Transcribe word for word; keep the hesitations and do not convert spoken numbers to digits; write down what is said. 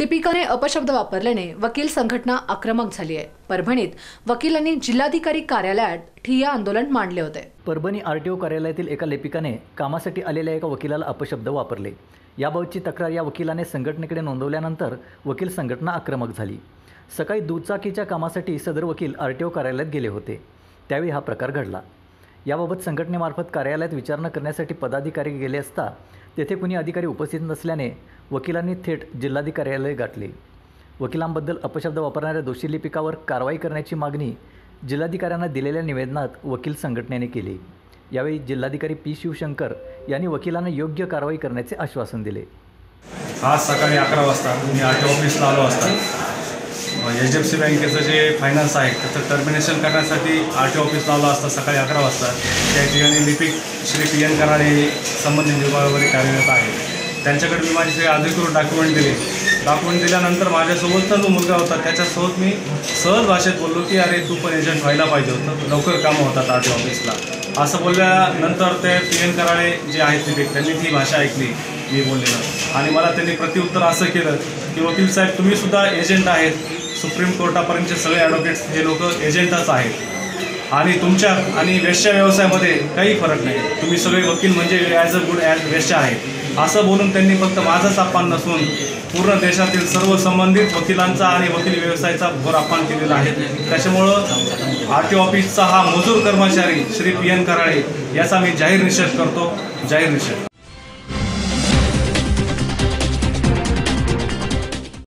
लिपिकाने अपशब्द वापरल्याने वकील संघटना आक्रमक झाली आहे। परभणीत वकिलांनी जिल्हाधिकारी कार्यालयात ठिय्या आंदोलन मांडले होते। परभणी आरटीओ कार्यालयातील एका लिपिकाने कामासाठी आलेल्या एका वकिलाला अपशब्द वापरले। याबाबतची तक्रार या वकिलाने संघटनेकडे नोंदवल्यानंतर वकील संघटना आक्रमक झाली। सकाळी दुचाकीच्या कामासाठी सदर वकील आरटीओ कार्यालयात गेले होते, त्यावेळी हा प्रकार घडला। याबाबत संघटनेमार्फत कार्यालयात विचारणा करण्यासाठी पदाधिकारी गेले असता तेथे कुणी अधिकारी उपस्थित नसल्याने वकिलांनी थेट जिल्हाधिकारी कार्यालय गाठले। वकिलांबद्दल अपशब्द वापरणाऱ्या दोषी लिपिकावर कारवाई करण्याची मागणी जिल्हाधिकाऱ्यांना दिलेल्या निवेदनात वकील संघटनेने केली। यावेळी जिल्हाधिकारी पी शिवशंकर यांनी वकिलांना योग्य कारवाई करण्याचे आश्वासन दिले। आज सकाळी अकरा वाजता मी आरटीओ ऑफिसला आलो असता एच डी एफ सी बँकेचं जे फायनान्स आहे त्याचं टर्मिनेशन करण्यासाठी आरटीओ ऑफिसला आलो असता सकाळी अकरा वाजता त्या ठिकाणी लिपिक श्री पी एन कराळे संबंधित विभागावर कार्यरत आहे। त्यांच्याकडे मी माझे सगळे अधिकृत डॉक्युमेंट दिले। डॉक्युमेंट दिल्यानंतर माझ्यासोबतचा जो मुलगा होता त्याच्यासोबत मी सहज भाषेत बोललो की अरे तू पण एजंट व्हायला पाहिजे होतं, लवकर कामं होतात आरटीओ ऑफिसला, असं बोलल्यानंतर ते पी एन कराळे जे आहेत लिपिक त्यांनी ती भाषा ऐकली मी बोललेलं आणि मला त्यांनी प्रत्युत्तर असं केलं की वकील साहेब तुम्हीसुद्धा एजंट आहेत, सुप्रीम कोर्टापर्यंतचे सगळे ॲडव्होकेट्स हे लोक एजंटच आहेत आणि तुमच्या आणि वेश्या व्यवसायामध्ये काही फरक नाही, तुम्ही सगळे वकील म्हणजे ॲज अ गुड ॲज वेश्या आहेत, असं बोलून त्यांनी फक्त माझाच अपमान नसून पूर्ण देशातील सर्व संबंधित वकिलांचा आणि वकील व्यवसायाचा घोर अपमान केलेला आहे। त्याच्यामुळं आर टी ऑफिसचा हा मजूर कर्मचारी श्री पी एन कराळे याचा मी जाहीर निषेध करतो, जाहीर निषेध।